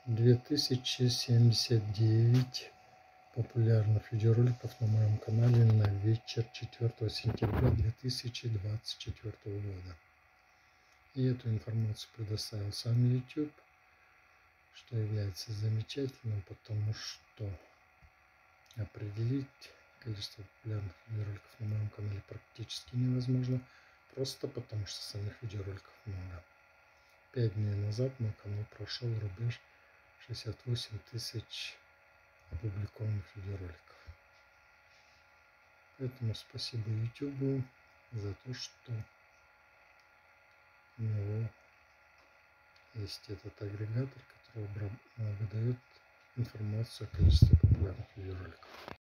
2079 популярных видеороликов на моем канале на вечер 4 сентября 2024 года. И эту информацию предоставил сам YouTube, что является замечательным, потому что определить количество популярных видеороликов на моем канале практически невозможно, просто потому что самих видеороликов много. 5 дней назад мой канал прошел рубеж 68 тысяч опубликованных видеороликов. Поэтому спасибо YouTube за то, что у него есть этот агрегатор, который выдает информацию о количестве популярных видеороликов.